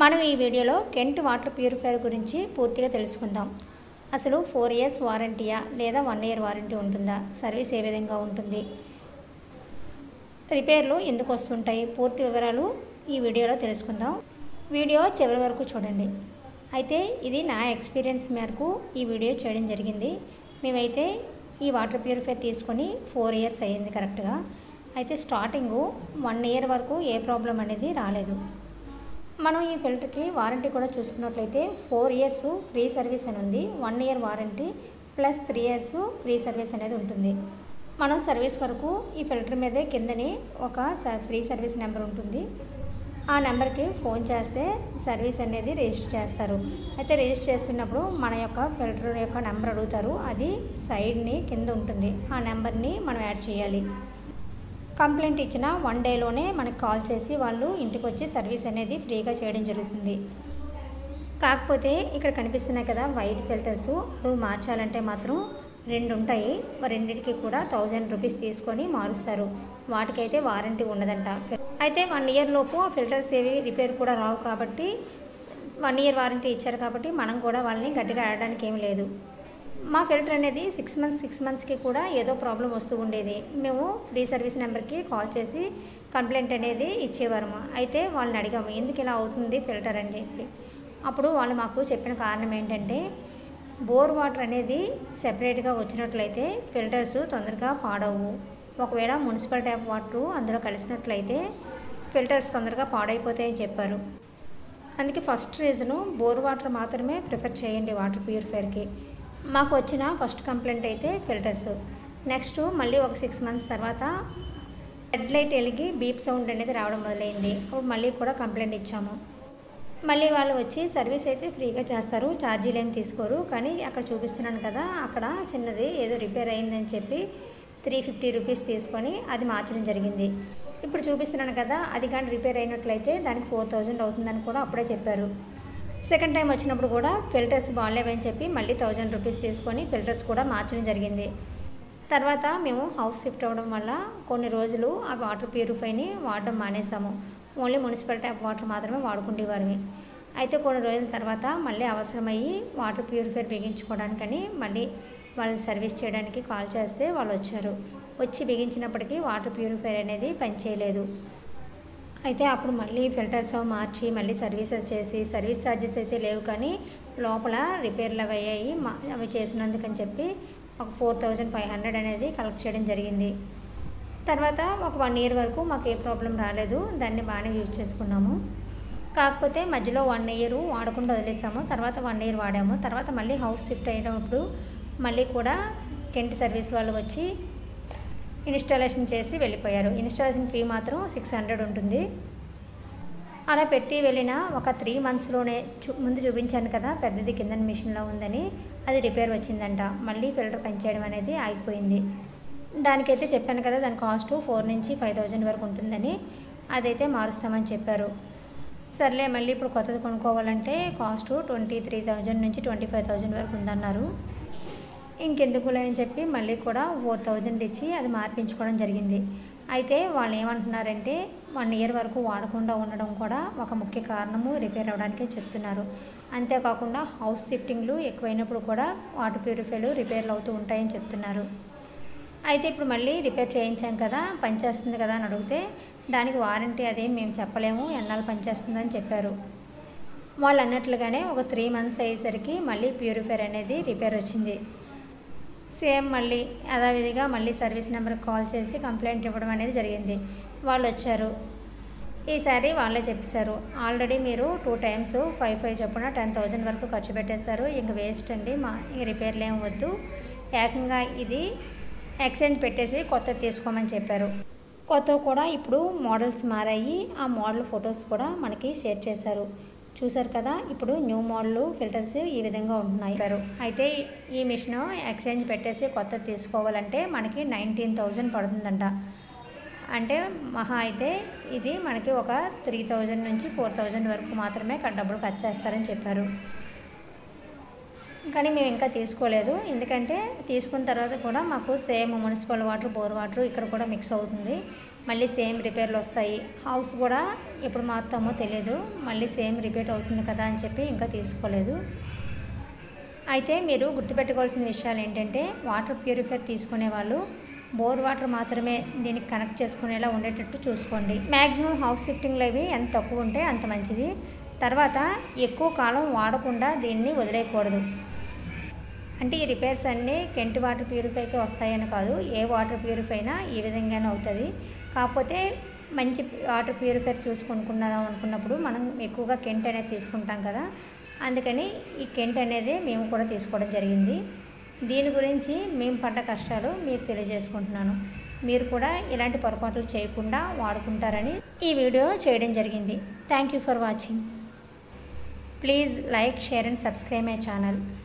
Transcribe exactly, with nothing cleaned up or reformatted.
మనం ఈ వీడియోలో కెంట్ వాటర్ ప్యూరిఫైయర్ గురించి పూర్తిగా తెలుసుకుందాం. అసలు ఫోర్ ఇయర్స్ వారంటీయా లేదా వన్ ఇయర్ వారంటీ ఉంటుందా, సర్వీస్ ఏ విధంగా ఉంటుంది, రిపేర్లు ఎందుకు వస్తుంటాయి, పూర్తి వివరాలు ఈ వీడియోలో తెలుసుకుందాం. వీడియో చివరి వరకు చూడండి. అయితే ఇది నా ఎక్స్పీరియన్స్ మేరకు ఈ వీడియో చేయడం జరిగింది. మేమైతే ఈ వాటర్ ప్యూరిఫైయర్ తీసుకొని ఫోర్ ఇయర్స్ అయ్యింది కరెక్ట్గా. అయితే స్టార్టింగు వన్ ఇయర్ వరకు ఏ ప్రాబ్లం అనేది రాలేదు. మనం ఈ ఫిల్టర్కి వారంటీ కూడా చూసుకున్నట్లయితే ఫోర్ ఇయర్స్ ఫ్రీ సర్వీస్ అని ఉంది, one year warranty plus three years free service అనేది ఉంటుంది. మనం సర్వీస్ వరకు ఈ ఫిల్టర్ మీదే కిందని ఒక ఫ్రీ సర్వీస్ నెంబర్ ఉంటుంది. ఆ నెంబర్కి ఫోన్ చేస్తే సర్వీస్ అనేది రిజిస్టర్ చేస్తారు. అయితే రిజిస్టర్ చేస్తున్నప్పుడు మన యొక్క ఫిల్టర్ యొక్క నెంబర్ అడుగుతారు, అది సైడ్ని కింద ఉంటుంది. ఆ నెంబర్ని మనం యాడ్ చేయాలి. కంప్లైంట్ ఇచ్చిన వన్ డేలోనే మనకు కాల్ చేసి వాళ్ళు ఇంటికి వచ్చి సర్వీస్ అనేది ఫ్రీగా చేయడం జరుగుతుంది. కాకపోతే ఇక్కడ కనిపిస్తున్నాయి కదా వైట్ ఫిల్టర్స్, అవి మార్చాలంటే మాత్రం రెండు ఉంటాయి. రెండింటికి కూడా థౌజండ్ రూపీస్ తీసుకొని మారుస్తారు. వాటికైతే వారంటీ ఉండదంట. అయితే వన్ ఇయర్ లోపు ఆ ఫిల్టర్స్ ఏవి రిపేర్ కూడా రావు కాబట్టి వన్ ఇయర్ వారంటీ ఇచ్చారు కాబట్టి మనం కూడా వాళ్ళని గట్టిగా ఆడడానికి ఏమి లేదు. మా ఫిల్టర్ అనేది సిక్స్ మంత్స్ సిక్స్ మంత్స్కి కూడా ఏదో ప్రాబ్లం వస్తూ ఉండేది. మేము ఫ్రీ సర్వీస్ నెంబర్కి కాల్ చేసి కంప్లైంట్ అనేది ఇచ్చేవారము. అయితే వాళ్ళని అడిగాము ఎందుకు ఇలా అవుతుంది ఫిల్టర్ అని చెప్పి. అప్పుడు వాళ్ళు మాకు చెప్పిన కారణం ఏంటంటే బోర్ వాటర్ అనేది సెపరేట్గా వచ్చినట్లయితే ఫిల్టర్స్ తొందరగా పాడవు. ఒకవేళ మున్సిపల్ ట్యాప్ వాటర్ అందులో కలిసినట్లయితే ఫిల్టర్స్ తొందరగా పాడైపోతాయని చెప్పారు. అందుకే ఫస్ట్ రీజను బోర్ వాటర్ మాత్రమే ప్రిఫర్ చేయండి వాటర్ ప్యూరిఫైయర్కి. మాకు వచ్చిన ఫస్ట్ కంప్లైంట్ అయితే ఫిల్టర్స్. నెక్స్ట్ మళ్ళీ ఒక సిక్స్ మంత్స్ తర్వాత హెడ్ లైట్ వెలిగి బీప్ సౌండ్ అనేది రావడం మొదలైంది. అప్పుడు మళ్ళీ కూడా కంప్లైంట్ ఇచ్చాము. మళ్ళీ వాళ్ళు వచ్చి సర్వీస్ అయితే ఫ్రీగా చేస్తారు, ఛార్జీలు ఏం తీసుకోరు. కానీ అక్కడ చూపిస్తున్నాను కదా, అక్కడ చిన్నది ఏదో రిపేర్ అయిందని చెప్పి త్రీ ఫిఫ్టీ రూపీస్ తీసుకొని అది మార్చడం జరిగింది. ఇప్పుడు చూపిస్తున్నాను కదా, అది కానీ రిపేర్ అయినట్లయితే దానికి ఫోర్ థౌజండ్ అవుతుందని కూడా అప్పుడే చెప్పారు. సెకండ్ టైం వచ్చినప్పుడు కూడా ఫిల్టర్స్ బాగాలేవని చెప్పి మళ్ళీ థౌజండ్ రూపీస్ తీసుకొని ఫిల్టర్స్ కూడా మార్చడం జరిగింది. తర్వాత మేము హౌస్ షిఫ్ట్ అవ్వడం వల్ల కొన్ని రోజులు ఆ వాటర్ ప్యూరిఫైని వాడడం మానేసాము. ఓన్లీ మున్సిపల్ ట్యాప్ వాటర్ మాత్రమే వాడుకుంటేవారిని. అయితే కొన్ని రోజుల తర్వాత మళ్ళీ అవసరమయ్యి వాటర్ ప్యూరిఫైర్ బిగించుకోవడానికని మళ్ళీ వాళ్ళని సర్వీస్ చేయడానికి కాల్ చేస్తే వాళ్ళు వచ్చారు. వచ్చి బిగించినప్పటికీ వాటర్ ప్యూరిఫైర్ అనేది పనిచేయలేదు. అయితే అప్పుడు మళ్ళీ ఫిల్టర్స్ మార్చి మళ్ళీ సర్వీస్ చేసి సర్వీస్ ఛార్జెస్ అయితే లేవు కానీ లోపల రిపేర్లు అవి అయ్యాయి. అవి చేసినందుకని చెప్పి ఒక ఫోర్ థౌజండ్ ఫైవ్ హండ్రెడ్ అనేది కలెక్ట్ చేయడం జరిగింది. తర్వాత ఒక వన్ ఇయర్ వరకు మాకు ఏ ప్రాబ్లం రాలేదు, దాన్ని బాగానే యూజ్ చేసుకున్నాము. కాకపోతే మధ్యలో వన్ ఇయర్ వాడకుండా వదిలేసాము. తర్వాత వన్ ఇయర్ వాడాము. తర్వాత మళ్ళీ హౌస్ షిఫ్ట్ అయినప్పుడు మళ్ళీ కూడా కెంట్ సర్వీస్ వాళ్ళు వచ్చి ఇన్స్టాలేషన్ చేసి వెళ్ళిపోయారు. ఇన్స్టాలేషన్ ఫీ మాత్రం సిక్స్ హండ్రెడ్ ఉంటుంది. అలా పెట్టి వెళ్ళిన ఒక త్రీ మంత్స్లోనే చూ ముందు చూపించాను కదా పెద్దది కింద మిషన్లో ఉందని, అది రిపేర్ వచ్చిందంట. మళ్ళీ ఫిల్టర్ పనిచేయడం అనేది ఆగిపోయింది. దానికైతే చెప్పాను కదా దాని కాస్ట్ ఫోర్ నుంచి ఫైవ్ థౌజండ్ వరకు ఉంటుందని, అదైతే మారుస్తామని చెప్పారు. సర్లే మళ్ళీ ఇప్పుడు కొత్తది కొనుక్కోవాలంటే కాస్ట్ ట్వంటీ త్రీ థౌజండ్ నుంచి ట్వంటీ ఫైవ్ థౌజండ్ వరకు ఉందన్నారు. ఇంకెందుకులే అని చెప్పి మళ్ళీ కూడా ఫోర్ థౌజండ్ ఇచ్చి అది మార్పించుకోవడం జరిగింది. అయితే వాళ్ళు ఏమంటున్నారంటే వన్ ఇయర్ వరకు వాడకుండా ఉండడం కూడా ఒక ముఖ్య కారణము రిపేర్ అవ్వడానికే చెప్తున్నారు. అంతేకాకుండా హౌస్ షిఫ్టింగ్లు ఎక్కువైనప్పుడు కూడా వాటర్ ప్యూరిఫైర్లు రిపేర్లు అవుతూ ఉంటాయని చెప్తున్నారు. అయితే ఇప్పుడు మళ్ళీ రిపేర్ చేయించాం కదా, పనిచేస్తుంది కదా అని అడిగితే దానికి వారంటీ అదేం మేము చెప్పలేము, ఎన్నాళ్ళు పనిచేస్తుందని చెప్పారు. వాళ్ళు అన్నట్లుగానే ఒక త్రీ మంత్స్ అయ్యేసరికి మళ్ళీ ప్యూరిఫైర్ అనేది రిపేర్ వచ్చింది. సేమ్ మళ్ళీ యథావిధిగా మళ్ళీ సర్వీస్ నెంబర్కి కాల్ చేసి కంప్లైంట్ ఇవ్వడం అనేది జరిగింది. వాళ్ళు వచ్చారు. ఈసారి వాళ్ళే చెప్పేశారు, ఆల్రెడీ మీరు టూ టైమ్స్ ఫైవ్ ఫైవ్ చొప్పున టెన్ థౌజండ్ వరకు ఖర్చు పెట్టేశారు, ఇంక వేస్ట్ అండి, మా రిపేర్లు ఏం వద్దు, ఏకంగా ఇది ఎక్స్చేంజ్ పెట్టేసి కొత్తది తీసుకోమని చెప్పారు. కొత్తవి కూడా ఇప్పుడు మోడల్స్ మారాయి. ఆ మోడల్ ఫొటోస్ కూడా మనకి షేర్ చేశారు. చూసారు కదా, ఇప్పుడు న్యూ మోడల్ ఫిల్టర్స్ ఈ విధంగా ఉంటున్నాయి. అయితే ఈ మిషన్ ఎక్స్చేంజ్ పెట్టేసి కొత్తది తీసుకోవాలంటే మనకి నైన్టీన్ థౌజండ్ పడుతుందంట. అంటే మహా అయితే ఇది మనకి ఒక త్రీ థౌజండ్ నుంచి ఫోర్ థౌజండ్ వరకు మాత్రమే డబ్బులు ఖర్చు చేస్తారని చెప్పారు. కానీ మేము ఇంకా తీసుకోలేదు, ఎందుకంటే తీసుకున్న తర్వాత కూడా మాకు same municipal water bore water ఇక్కడ కూడా మిక్స్ అవుతుంది. మళ్ళీ సేమ్ రిపేర్లు వస్తాయి. హౌస్ కూడా ఎప్పుడు మారుతామో తెలియదు, మళ్ళీ సేమ్ రిపీట్ అవుతుంది కదా అని చెప్పి ఇంకా తీసుకోలేదు. అయితే మీరు గుర్తుపెట్టుకోవాల్సిన విషయాలు ఏంటంటే, వాటర్ ప్యూరిఫైయర్ తీసుకునే వాళ్ళు బోర్ వాటర్ మాత్రమే దీనికి కనెక్ట్ చేసుకునేలా ఉండేటట్టు చూసుకోండి. మ్యాక్సిమం హౌస్ షిఫ్టింగ్లో ఇవి ఎంత తక్కువ ఉంటే అంత మంచిది. తర్వాత ఎక్కువ కాలం వాడకుండా దీన్ని వదిలేయకూడదు. అంటే ఈ రిపేర్స్ అన్నీ కెంట్ వాటర్ ప్యూరిఫైకి వస్తాయని కాదు, ఏ వాటర్ ప్యూరిఫై అయినా ఈ విధంగానే అవుతుంది. కాకపోతే మంచి వాటర్ ప్యూరిఫైర్ చూసుకుంటున్నాం అనుకున్నప్పుడు మనం ఎక్కువగా కెంట్ అనేది తీసుకుంటాం కదా, అందుకని ఈ కెంట్ అనేది మేము కూడా తీసుకోవడం జరిగింది. దీని గురించి మేము పడ్డ కష్టాలు మీకు తెలియజేసుకుంటున్నాను. మీరు కూడా ఇలాంటి పొరపాట్లు చేయకుండా వాడుకుంటారని ఈ వీడియో చేయడం జరిగింది. Thank you for watching. Please like, share and subscribe my channel.